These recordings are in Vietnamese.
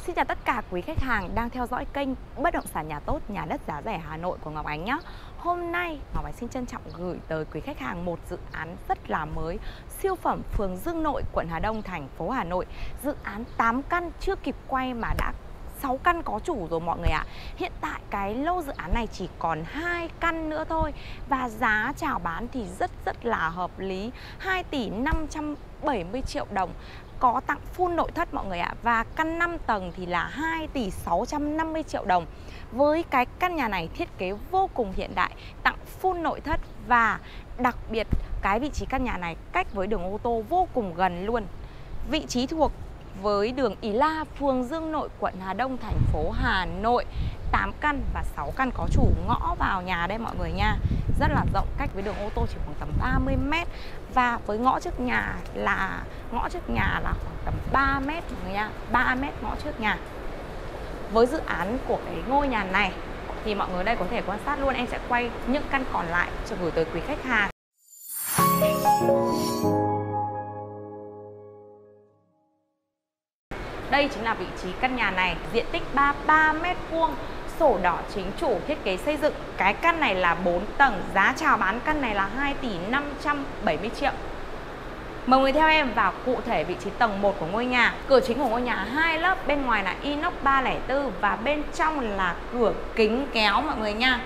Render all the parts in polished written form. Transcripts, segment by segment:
Xin chào tất cả quý khách hàng đang theo dõi kênh Bất động sản nhà tốt, nhà đất giá rẻ Hà Nội của Ngọc Ánh nhé. Hôm nay Ngọc Ánh xin trân trọng gửi tới quý khách hàng một dự án rất là mới, siêu phẩm phường Dương Nội, quận Hà Đông, thành phố Hà Nội. Dự án 8 căn chưa kịp quay mà đã 6 căn có chủ rồi mọi người ạ. Hiện tại cái lô dự án này chỉ còn 2 căn nữa thôi. Và giá chào bán thì rất là hợp lý, 2 tỷ 570 triệu đồng. Có tặng full nội thất mọi người ạ. Và căn 5 tầng thì là 2 tỷ 650 triệu đồng. Với cái căn nhà này thiết kế vô cùng hiện đại, tặng full nội thất. Và đặc biệt cái vị trí căn nhà này cách với đường ô tô vô cùng gần luôn. Vị trí thuộc với đường Ý La, phường Dương Nội, quận Hà Đông, thành phố Hà Nội. 8 căn và 6 căn có chủ, ngõ vào nhà đây mọi người nha. Rất là rộng, cách với đường ô tô chỉ khoảng tầm 30 m. Và với ngõ trước nhà là khoảng tầm 3 m mọi người nha. 3 m ngõ trước nhà. Với dự án của cái ngôi nhà này thì mọi người đây có thể quan sát luôn. Em sẽ quay những căn còn lại cho gửi tới quý khách hàng. Đây chính là vị trí căn nhà này, diện tích 33 m², sổ đỏ chính chủ, thiết kế xây dựng. Cái căn này là 4 tầng, giá chào bán căn này là 2 tỷ 570 triệu. Mời người theo em vào cụ thể vị trí tầng 1 của ngôi nhà. Cửa chính của ngôi nhà 2 lớp, bên ngoài là inox 304 và bên trong là cửa kính kéo mọi người nha.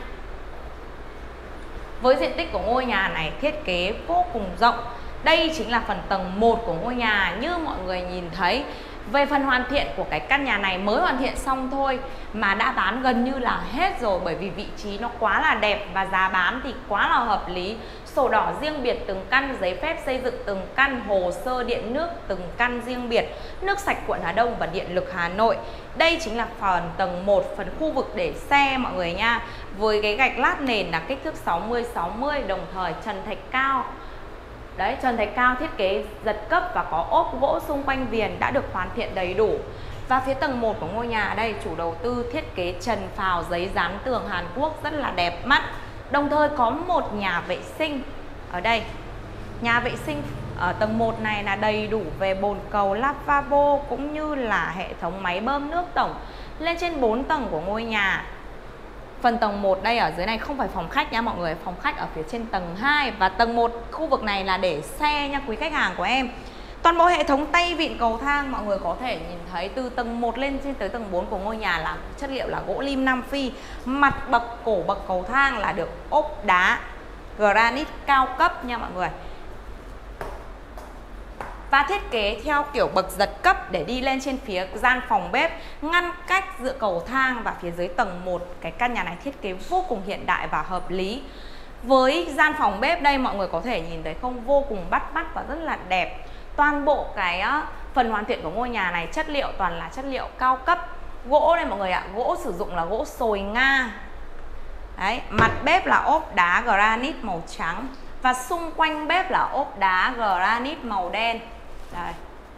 Với diện tích của ngôi nhà này thiết kế vô cùng rộng. Đây chính là phần tầng 1 của ngôi nhà như mọi người nhìn thấy. Về phần hoàn thiện của cái căn nhà này mới hoàn thiện xong thôi mà đã bán gần như là hết rồi, bởi vì vị trí nó quá là đẹp và giá bán thì quá là hợp lý. Sổ đỏ riêng biệt từng căn, giấy phép xây dựng từng căn, hồ sơ điện nước từng căn riêng biệt, nước sạch quận Hà Đông và điện lực Hà Nội. Đây chính là phần tầng 1, phần khu vực để xe mọi người nha. Với cái gạch lát nền là kích thước 60-60, đồng thời trần thạch cao. Đấy, trần thạch cao thiết kế giật cấp và có ốp gỗ xung quanh viền đã được hoàn thiện đầy đủ. Và phía tầng 1 của ngôi nhà đây, chủ đầu tư thiết kế trần phào giấy dán tường Hàn Quốc rất là đẹp mắt. Đồng thời có một nhà vệ sinh ở đây. Nhà vệ sinh ở tầng 1 này là đầy đủ về bồn cầu, lavabo cũng như là hệ thống máy bơm nước tổng lên trên 4 tầng của ngôi nhà. Phần tầng 1 đây ở dưới này không phải phòng khách nha mọi người, phòng khách ở phía trên tầng 2. Và tầng 1 khu vực này là để xe nha quý khách hàng của em. Toàn bộ hệ thống tay vịn cầu thang mọi người có thể nhìn thấy từ tầng 1 lên trên tới tầng 4 của ngôi nhà là chất liệu là gỗ lim Nam Phi. Mặt bậc cổ bậc cầu thang là được ốp đá granite cao cấp nha mọi người. Và thiết kế theo kiểu bậc giật cấp để đi lên trên phía gian phòng bếp, ngăn cách giữa cầu thang và phía dưới tầng 1. Cái căn nhà này thiết kế vô cùng hiện đại và hợp lý. Với gian phòng bếp đây mọi người có thể nhìn thấy không, vô cùng bắt mắt và rất là đẹp. Toàn bộ cái phần hoàn thiện của ngôi nhà này chất liệu toàn là chất liệu cao cấp. Gỗ đây mọi người ạ, gỗ sử dụng là gỗ sồi Nga. Đấy, mặt bếp là ốp đá granite màu trắng và xung quanh bếp là ốp đá granite màu đen. Đây.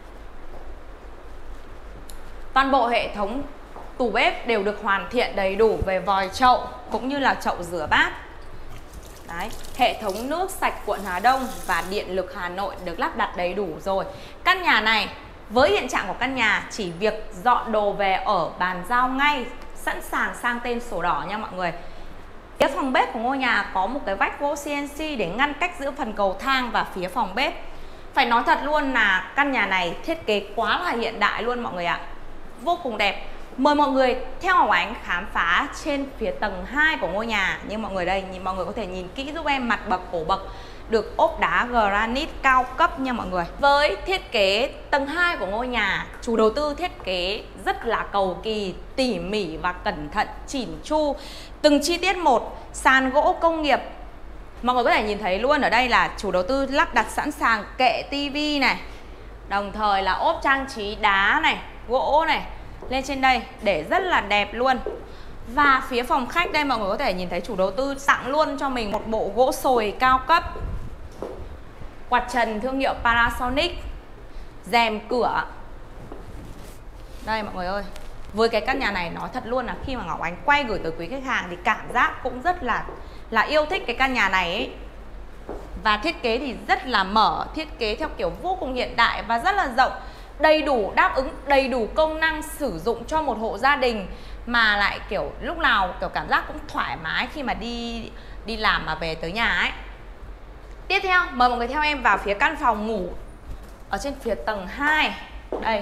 Toàn bộ hệ thống tủ bếp đều được hoàn thiện đầy đủ về vòi chậu cũng như là chậu rửa bát. Đấy, hệ thống nước sạch quận Hà Đông và điện lực Hà Nội được lắp đặt đầy đủ rồi. Căn nhà này với hiện trạng của căn nhà chỉ việc dọn đồ về ở, bàn giao ngay, sẵn sàng sang tên sổ đỏ nha mọi người. Phía phòng bếp của ngôi nhà có một cái vách gỗ CNC để ngăn cách giữa phần cầu thang và phía phòng bếp. Phải nói thật luôn là căn nhà này thiết kế quá là hiện đại luôn mọi người ạ. Vô cùng đẹp. Mời mọi người theo Ngọc Ánh khám phá trên phía tầng 2 của ngôi nhà. Nhưng mọi người đây, mọi người có thể nhìn kỹ giúp em, mặt bậc cổ bậc được ốp đá granite cao cấp nha mọi người. Với thiết kế tầng 2 của ngôi nhà, chủ đầu tư thiết kế rất là cầu kỳ, tỉ mỉ và cẩn thận, chỉn chu từng chi tiết một. Sàn gỗ công nghiệp, mọi người có thể nhìn thấy luôn, ở đây là chủ đầu tư lắp đặt sẵn sàng kệ tivi này. Đồng thời là ốp trang trí đá này, gỗ này lên trên đây để rất là đẹp luôn. Và phía phòng khách đây mọi người có thể nhìn thấy chủ đầu tư tặng luôn cho mình một bộ gỗ sồi cao cấp, quạt trần thương hiệu Panasonic, rèm cửa. Đây mọi người ơi, với cái căn nhà này nói thật luôn là khi mà Ngọc Ánh quay gửi tới quý khách hàng thì cảm giác cũng rất là yêu thích cái căn nhà này ấy. Và thiết kế thì rất là mở, thiết kế theo kiểu vô cùng hiện đại và rất là rộng. đầy đủ, đáp ứng đầy đủ công năng sử dụng cho một hộ gia đình, mà lại kiểu lúc nào kiểu cảm giác cũng thoải mái khi mà đi làm mà về tới nhà ấy. Tiếp theo, mời mọi người theo em vào phía căn phòng ngủ ở trên phía tầng 2. Đây.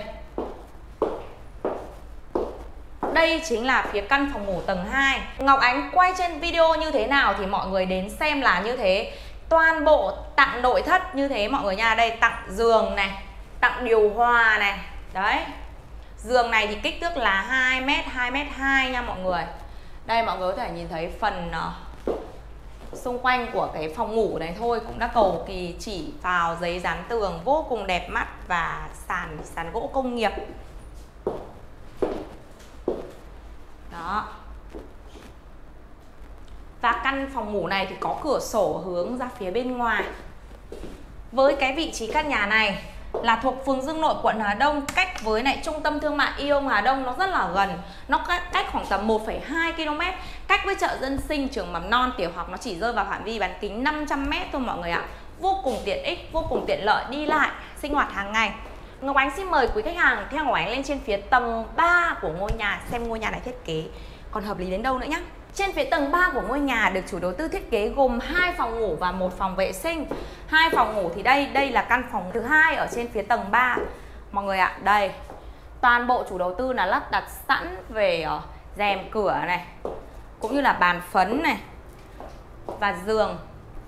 Đây chính là phía căn phòng ngủ tầng 2. Ngọc Ánh quay trên video như thế nào thì mọi người đến xem là như thế. Toàn bộ tặng nội thất như thế mọi người nha. Đây tặng giường này, tặng điều hòa này. Đấy. Giường này thì kích thước là 2m, 2m2 nha mọi người. Đây mọi người có thể nhìn thấy phần xung quanh của cái phòng ngủ này thôi cũng đã cầu kỳ chỉ vào giấy dán tường vô cùng đẹp mắt và sàn gỗ công nghiệp. Đó. Và căn phòng ngủ này thì có cửa sổ hướng ra phía bên ngoài. Với cái vị trí căn nhà này là thuộc phường Dương Nội, quận Hà Đông, cách với lại trung tâm thương mại Ion Hà Đông nó rất là gần. Nó cách khoảng tầm 1,2 km. Cách với chợ dân sinh, trường mầm non, tiểu học nó chỉ rơi vào phạm vi bán kính 500 m thôi mọi người ạ. Vô cùng tiện ích, vô cùng tiện lợi đi lại, sinh hoạt hàng ngày. Ngọc Ánh xin mời quý khách hàng theo Ngọc Ánh lên trên phía tầng 3 của ngôi nhà, xem ngôi nhà này thiết kế còn hợp lý đến đâu nữa nhé. Trên phía tầng 3 của ngôi nhà được chủ đầu tư thiết kế gồm 2 phòng ngủ và 1 phòng vệ sinh. 2 phòng ngủ thì đây là căn phòng thứ 2 ở trên phía tầng 3. Mọi người ạ, đây. Toàn bộ chủ đầu tư là lắp đặt sẵn về rèm cửa này, cũng như là bàn phấn này và giường.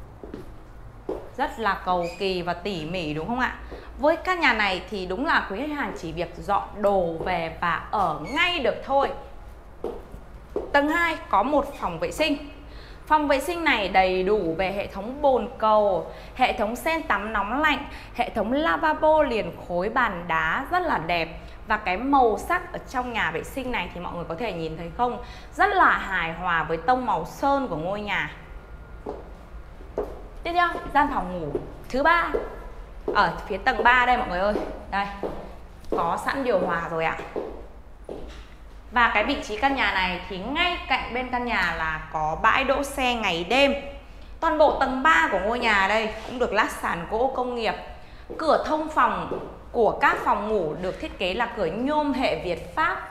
Rất là cầu kỳ và tỉ mỉ đúng không ạ? Với căn nhà này thì đúng là quý khách hàng chỉ việc dọn đồ về và ở ngay được thôi. Tầng 2 có 1 phòng vệ sinh. Phòng vệ sinh này đầy đủ về hệ thống bồn cầu, hệ thống sen tắm nóng lạnh, hệ thống lavabo liền khối bàn đá rất là đẹp. Và cái màu sắc ở trong nhà vệ sinh này thì mọi người có thể nhìn thấy không? Rất là hài hòa với tông màu sơn của ngôi nhà. Tiếp theo, gian phòng ngủ thứ 3 ở phía tầng 3 đây mọi người ơi. Đây, có sẵn điều hòa rồi ạ. Và cái vị trí căn nhà này thì ngay cạnh bên căn nhà là có bãi đỗ xe ngày đêm. Toàn bộ tầng 3 của ngôi nhà đây cũng được lát sàn gỗ công nghiệp. Cửa thông phòng của các phòng ngủ được thiết kế là cửa nhôm hệ Việt Pháp.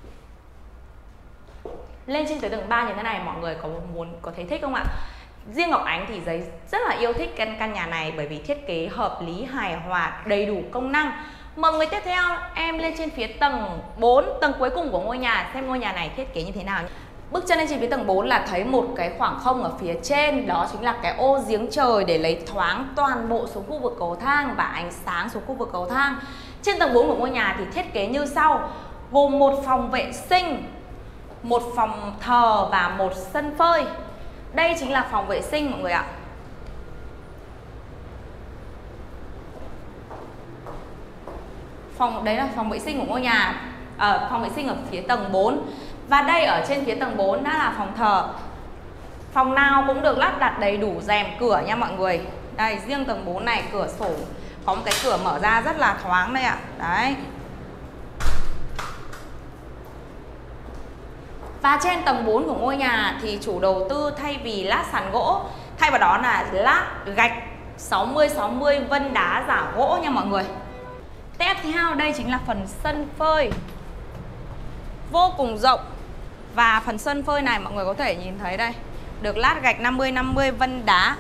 Lên trên tới tầng 3 như thế này mọi người có thấy thích không ạ? Riêng Ngọc Ánh thì rất là yêu thích căn nhà này bởi vì thiết kế hợp lý, hài hòa, đầy đủ công năng. Mời người tiếp theo em lên trên phía tầng 4, tầng cuối cùng của ngôi nhà, xem ngôi nhà này thiết kế như thế nào. Bước chân lên trên phía tầng 4 là thấy một cái khoảng không ở phía trên, đó chính là cái ô giếng trời để lấy thoáng toàn bộ xuống khu vực cầu thang và ánh sáng xuống khu vực cầu thang. Trên tầng 4 của ngôi nhà thì thiết kế như sau, gồm 1 phòng vệ sinh, 1 phòng thờ và 1 sân phơi. Đây chính là phòng vệ sinh mọi người ạ. Đấy là phòng vệ sinh của ngôi nhà, phòng vệ sinh ở phía tầng 4. Và đây ở trên phía tầng 4 đã là phòng thờ. Phòng nào cũng được lắp đặt đầy đủ rèm cửa nha mọi người. Đây, riêng tầng 4 này cửa sổ có một cái cửa mở ra rất là thoáng đây ạ. Đấy. Và trên tầng 4 của ngôi nhà thì chủ đầu tư thay vì lát sàn gỗ, thay vào đó là lát gạch 60-60 vân đá giả gỗ nha mọi người. Tiếp theo đây chính là phần sân phơi. Vô cùng rộng. Và phần sân phơi này mọi người có thể nhìn thấy đây, được lát gạch 50-50 vân đá.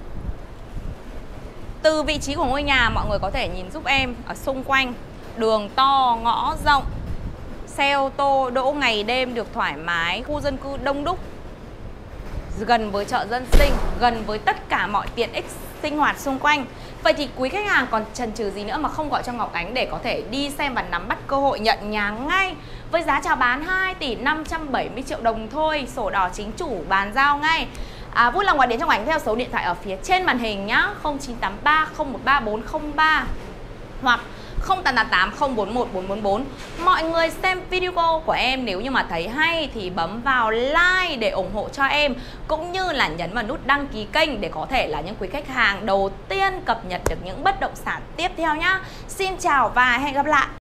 Từ vị trí của ngôi nhà mọi người có thể nhìn giúp em ở xung quanh, đường to, ngõ rộng, xe ô tô đỗ ngày đêm được thoải mái, khu dân cư đông đúc, gần với chợ dân sinh, gần với tất cả mọi tiện ích sinh hoạt xung quanh. Vậy thì quý khách hàng còn chần chừ gì nữa mà không gọi cho Ngọc Ánh để có thể đi xem và nắm bắt cơ hội nhận nhà ngay với giá chào bán 2 tỷ 570 triệu đồng thôi, sổ đỏ chính chủ bàn giao ngay. Vui lòng gọi đến cho Ngọc Ánh theo số điện thoại ở phía trên màn hình nhá, 0983 013 403 hoặc 0888 041 444. Mọi người xem video của em nếu như mà thấy hay thì bấm vào like để ủng hộ cho em, cũng như là nhấn vào nút đăng ký kênh để có thể là những quý khách hàng đầu tiên cập nhật được những bất động sản tiếp theo nhá. Xin chào và hẹn gặp lại.